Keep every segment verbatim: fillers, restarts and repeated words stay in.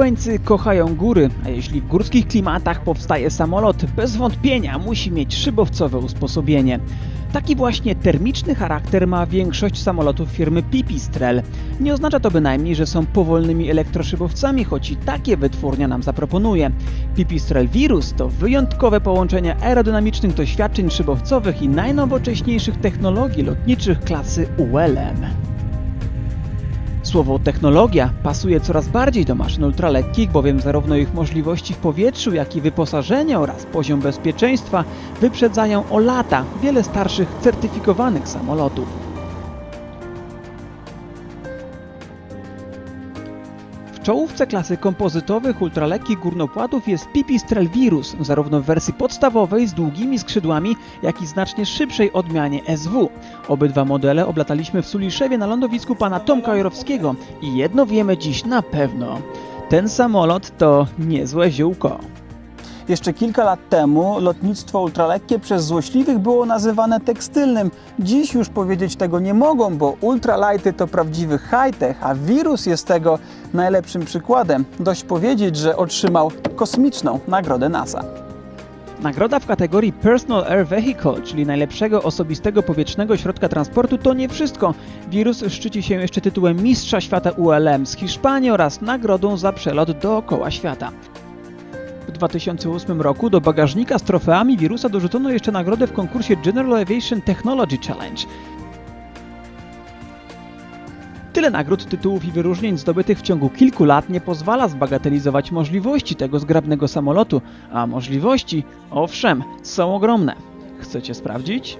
Kubańcy kochają góry, a jeśli w górskich klimatach powstaje samolot, bez wątpienia musi mieć szybowcowe usposobienie. Taki właśnie termiczny charakter ma większość samolotów firmy Pipistrel. Nie oznacza to bynajmniej, że są powolnymi elektroszybowcami, choć i takie wytwórnia nam zaproponuje. Pipistrel Virus to wyjątkowe połączenie aerodynamicznych doświadczeń szybowcowych i najnowocześniejszych technologii lotniczych klasy U L M. Słowo technologia pasuje coraz bardziej do maszyn ultralekkich, bowiem zarówno ich możliwości w powietrzu, jak i wyposażenie oraz poziom bezpieczeństwa wyprzedzają o lata wiele starszych certyfikowanych samolotów. W czołówce klasy kompozytowych ultralekkich górnopłatów jest Pipistrel Virus, zarówno w wersji podstawowej z długimi skrzydłami, jak i znacznie szybszej odmianie S W. Obydwa modele oblataliśmy w Suliszewie na lądowisku pana Tomka Jorowskiego i jedno wiemy dziś na pewno. Ten samolot to niezłe ziółko. Jeszcze kilka lat temu lotnictwo ultralekkie przez złośliwych było nazywane tekstylnym. Dziś już powiedzieć tego nie mogą, bo ultralighty to prawdziwy high-tech, a Virus jest tego najlepszym przykładem. Dość powiedzieć, że otrzymał kosmiczną nagrodę NASA. Nagroda w kategorii Personal Air Vehicle, czyli najlepszego osobistego powietrznego środka transportu, to nie wszystko. Virus szczyci się jeszcze tytułem Mistrza Świata U L M z Hiszpanii oraz nagrodą za przelot dookoła świata. W dwa tysiące ósmym roku do bagażnika z trofeami Virusa dorzucono jeszcze nagrodę w konkursie General Aviation Technology Challenge. Tyle nagród, tytułów i wyróżnień zdobytych w ciągu kilku lat nie pozwala zbagatelizować możliwości tego zgrabnego samolotu, a możliwości, owszem, są ogromne. Chcecie sprawdzić?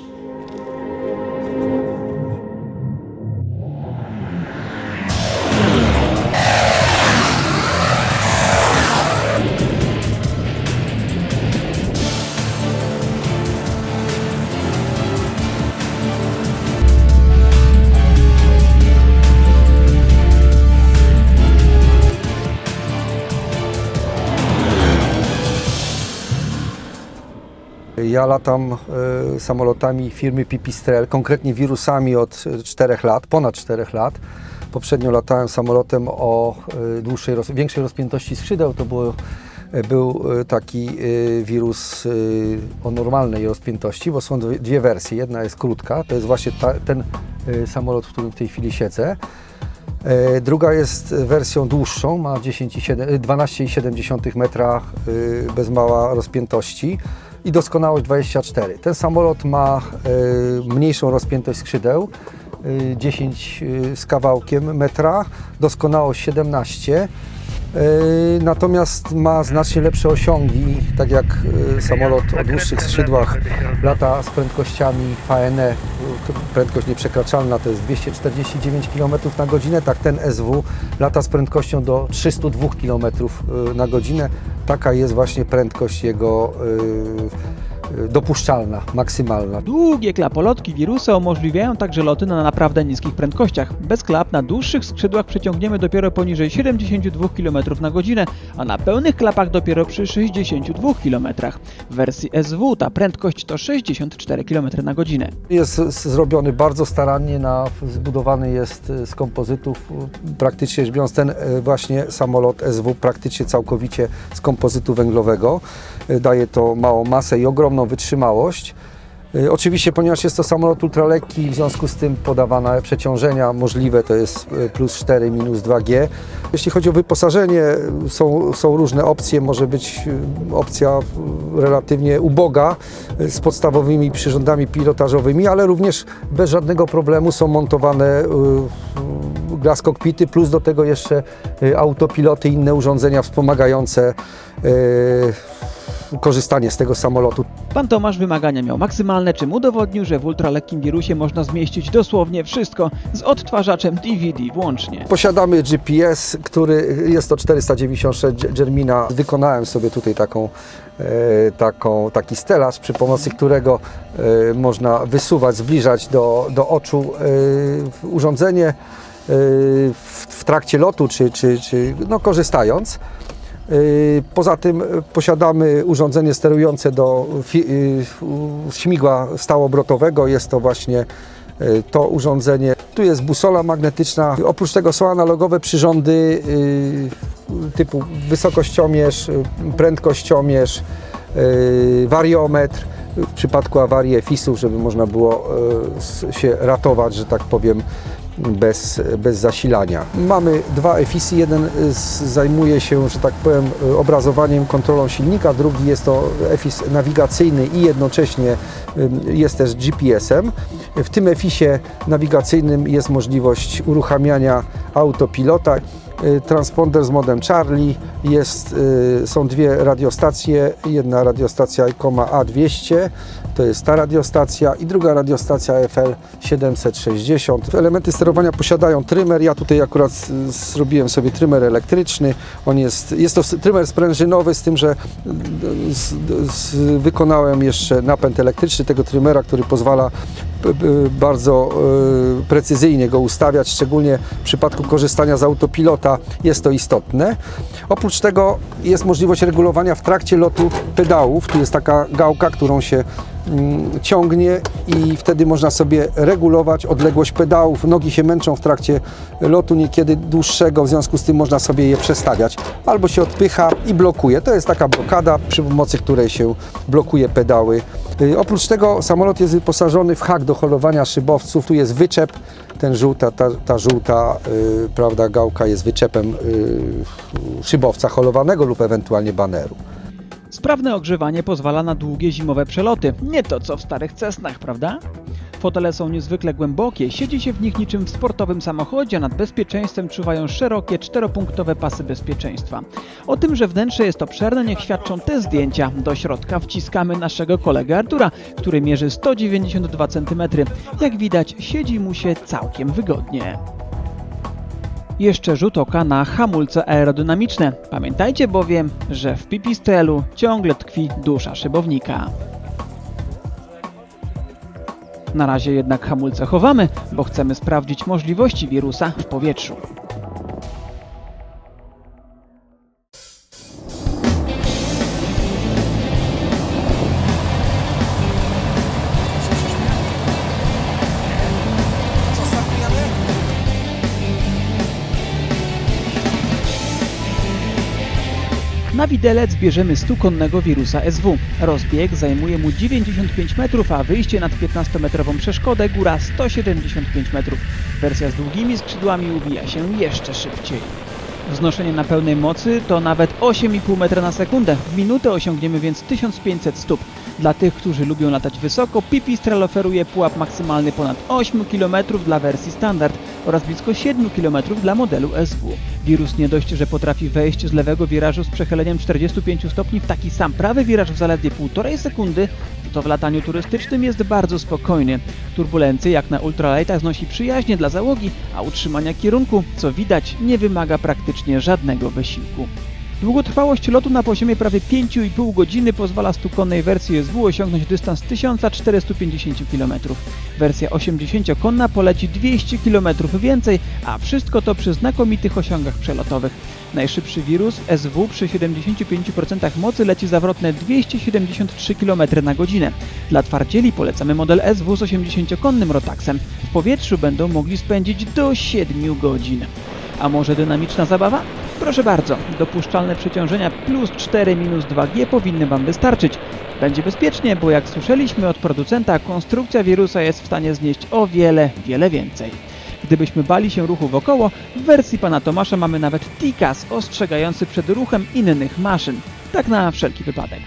Ja latam y, samolotami firmy Pipistrel, konkretnie Virusami od czterech lat, ponad czterech lat. Poprzednio latałem samolotem o y, dłuższej, roz, większej rozpiętości skrzydeł. To było, y, był y, taki y, Virus y, o normalnej rozpiętości, bo są dwie, dwie wersje. Jedna jest krótka, to jest właśnie ta, ten y, samolot, w którym w tej chwili siedzę. Y, druga jest wersją dłuższą, ma dwanaście przecinek siedem metra y, bez mała rozpiętości i doskonałość dwadzieścia cztery. Ten samolot ma y, mniejszą rozpiętość skrzydeł, y, dziesięć y, z kawałkiem metra, doskonałość siedemnaście, y, natomiast ma znacznie lepsze osiągi, tak jak y, samolot o dłuższych skrzydłach lata z prędkościami V N E, prędkość nieprzekraczalna to jest dwieście czterdzieści dziewięć kilometrów na godzinę, tak ten S W lata z prędkością do trzystu dwóch kilometrów na godzinę. Taka jest właśnie prędkość jego yy, dopuszczalna, maksymalna. Długie klapolotki Virusa umożliwiają także loty na naprawdę niskich prędkościach. Bez klap na dłuższych skrzydłach przeciągniemy dopiero poniżej siedemdziesięciu dwóch kilometrów na godzinę, a na pełnych klapach dopiero przy sześćdziesięciu dwóch kilometrach. W wersji S W ta prędkość to sześćdziesiąt cztery kilometry na godzinę. Jest zrobiony bardzo starannie, na, zbudowany jest z kompozytów, praktycznie rzecz biorąc ten właśnie samolot S W praktycznie całkowicie z kompozytu węglowego. Daje to małą masę i ogromną wytrzymałość. Oczywiście, ponieważ jest to samolot ultralekki, w związku z tym podawane przeciążenia możliwe to jest plus cztery, minus dwa G. Jeśli chodzi o wyposażenie, są, są różne opcje. Może być opcja relatywnie uboga z podstawowymi przyrządami pilotażowymi, ale również bez żadnego problemu są montowane glass cockpity, plus do tego jeszcze autopiloty i inne urządzenia wspomagające korzystanie z tego samolotu. Pan Tomasz wymagania miał maksymalne, czym udowodnił, że w ultralekkim Virusie można zmieścić dosłownie wszystko, z odtwarzaczem D V D włącznie. Posiadamy G P S, który jest to czterysta dziewięćdziesiąt sześć Germina. Wykonałem sobie tutaj taką, e, taką, taki stelaż, przy pomocy którego e, można wysuwać, zbliżać do, do oczu e, urządzenie e, w, w trakcie lotu, czy, czy, czy no, korzystając. Poza tym posiadamy urządzenie sterujące do śmigła stałobrotowego. Jest to właśnie to urządzenie. Tu jest busola magnetyczna. Oprócz tego są analogowe przyrządy yy, typu wysokościomierz, prędkościomierz, yy, wariometr. W przypadku awarii efisów, żeby można było yy, się ratować, że tak powiem, bez, bez zasilania. Mamy dwa efisy. Jeden zajmuje się, że tak powiem, obrazowaniem, kontrolą silnika, drugi jest to efis nawigacyjny i jednocześnie jest też G P S-em. W tym efisie nawigacyjnym jest możliwość uruchamiania autopilota. Transponder z modem Charlie, jest, są dwie radiostacje, jedna radiostacja ICOMA A dwieście, to jest ta radiostacja, i druga radiostacja F L siedemset sześćdziesiąt. Elementy sterowania posiadają trymer, ja tutaj akurat zrobiłem sobie trymer elektryczny. On jest, jest to trymer sprężynowy, z tym, że z, z, wykonałem jeszcze napęd elektryczny tego trymera, który pozwala bardzo precyzyjnie go ustawiać, szczególnie w przypadku korzystania z autopilota jest to istotne. Oprócz tego jest możliwość regulowania w trakcie lotu pedałów. Tu jest taka gałka, którą się mm, ciągnie i wtedy można sobie regulować odległość pedałów. Nogi się męczą w trakcie lotu niekiedy dłuższego, w związku z tym można sobie je przestawiać. Albo się odpycha i blokuje. To jest taka blokada, przy pomocy której się blokuje pedały. Yy, oprócz tego samolot jest wyposażony w hak do holowania szybowców. Tu jest wyczep. Ten żółta, ta, ta żółta yy, prawda, gałka jest wyczepem yy, szybowca holowanego lub ewentualnie baneru. Sprawne ogrzewanie pozwala na długie zimowe przeloty. Nie to co w starych Cessnach, prawda? Fotele są niezwykle głębokie, siedzi się w nich niczym w sportowym samochodzie, a nad bezpieczeństwem czuwają szerokie, czteropunktowe pasy bezpieczeństwa. O tym, że wnętrze jest obszerne, niech świadczą te zdjęcia. Do środka wciskamy naszego kolegę Artura, który mierzy sto dziewięćdziesiąt dwa centymetry. Jak widać, siedzi mu się całkiem wygodnie. Jeszcze rzut oka na hamulce aerodynamiczne. Pamiętajcie bowiem, że w Pipistrelu ciągle tkwi dusza szybownika. Na razie jednak hamulce chowamy, bo chcemy sprawdzić możliwości wirusa w powietrzu. Na widelec bierzemy stukonnego wirusa S W. Rozbieg zajmuje mu dziewięćdziesiąt pięć metrów, a wyjście nad piętnastometrową przeszkodę góra sto siedemdziesiąt pięć metrów. Wersja z długimi skrzydłami uwija się jeszcze szybciej. Wznoszenie na pełnej mocy to nawet osiem i pół metra na sekundę. W minutę osiągniemy więc tysiąc pięćset stóp. Dla tych, którzy lubią latać wysoko, Pipistrel oferuje pułap maksymalny ponad osiem kilometrów dla wersji standard oraz blisko siedem kilometrów dla modelu S W. Wirus nie dość, że potrafi wejść z lewego wirażu z przechyleniem czterdziestu pięciu stopni w taki sam prawy wiraż w zaledwie półtorej sekundy, to w lataniu turystycznym jest bardzo spokojny. Turbulencje jak na ultralightach znosi przyjaźnie dla załogi, a utrzymania kierunku, co widać, nie wymaga praktycznie żadnego wysiłku. Długotrwałość lotu na poziomie prawie pięć i pół godziny pozwala stukonnej wersji S W osiągnąć dystans tysiąc czterysta pięćdziesiąt kilometrów. Wersja osiemdziesięciokonna poleci dwieście kilometrów więcej, a wszystko to przy znakomitych osiągach przelotowych. Najszybszy wirus S W przy siedemdziesięciu pięciu procentach mocy leci zawrotne dwieście siedemdziesiąt trzy kilometry na godzinę. Dla twardzieli polecamy model S W z osiemdziesięciokonnym rotaksem. W powietrzu będą mogli spędzić do siedmiu godzin. A może dynamiczna zabawa? Proszę bardzo, dopuszczalne przeciążenia plus cztery minus dwa G powinny Wam wystarczyć. Będzie bezpiecznie, bo jak słyszeliśmy od producenta, konstrukcja wirusa jest w stanie znieść o wiele, wiele więcej. Gdybyśmy bali się ruchu wokoło, w wersji pana Tomasza mamy nawet T C A S ostrzegający przed ruchem innych maszyn. Tak na wszelki wypadek.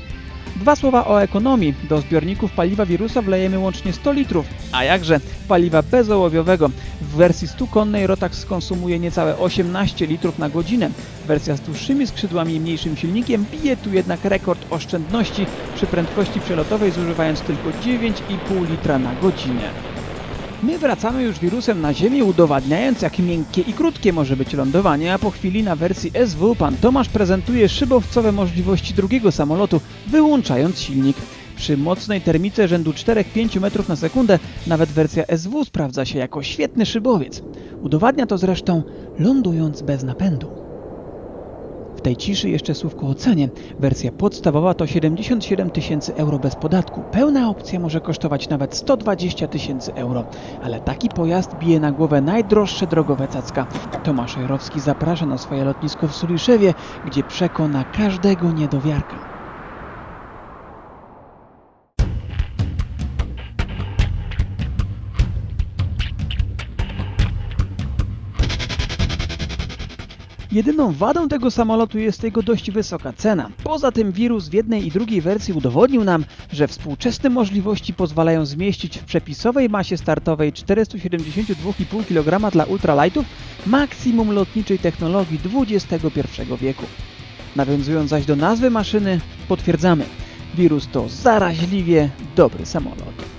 Dwa słowa o ekonomii. Do zbiorników paliwa wirusa wlejemy łącznie sto litrów, a jakże paliwa bezołowiowego. W wersji stukonnej Rotax skonsumuje niecałe osiemnaście litrów na godzinę. Wersja z dłuższymi skrzydłami i mniejszym silnikiem bije tu jednak rekord oszczędności przy prędkości przelotowej, zużywając tylko dziewięć i pół litra na godzinę. My wracamy już wirusem na ziemię, udowadniając, jak miękkie i krótkie może być lądowanie, a po chwili na wersji S W pan Tomasz prezentuje szybowcowe możliwości drugiego samolotu, wyłączając silnik. Przy mocnej termice rzędu cztery do pięciu metrów na sekundę nawet wersja S W sprawdza się jako świetny szybowiec. Udowadnia to zresztą lądując bez napędu. W tej ciszy jeszcze słówko o cenie. Wersja podstawowa to siedemdziesiąt siedem tysięcy euro bez podatku. Pełna opcja może kosztować nawet sto dwadzieścia tysięcy euro. Ale taki pojazd bije na głowę najdroższe drogowe cacka. Tomasz Jarowski zaprasza na swoje lotnisko w Suliszewie, gdzie przekona każdego niedowiarka. Jedyną wadą tego samolotu jest jego dość wysoka cena. Poza tym wirus w jednej i drugiej wersji udowodnił nam, że współczesne możliwości pozwalają zmieścić w przepisowej masie startowej czterysta siedemdziesiąt dwa i pół kilograma dla ultralightów maksimum lotniczej technologii dwudziestego pierwszego wieku. Nawiązując zaś do nazwy maszyny, potwierdzamy, wirus to zaraźliwie dobry samolot.